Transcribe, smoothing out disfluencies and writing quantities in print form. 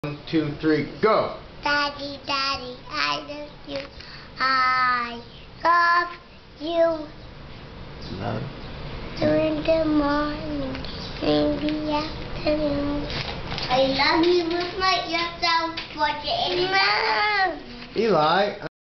1, 2, 3, go! Daddy, Daddy, I love you. I love you. Love. In the morning, in the afternoon. I love you with my yourself for the Eli.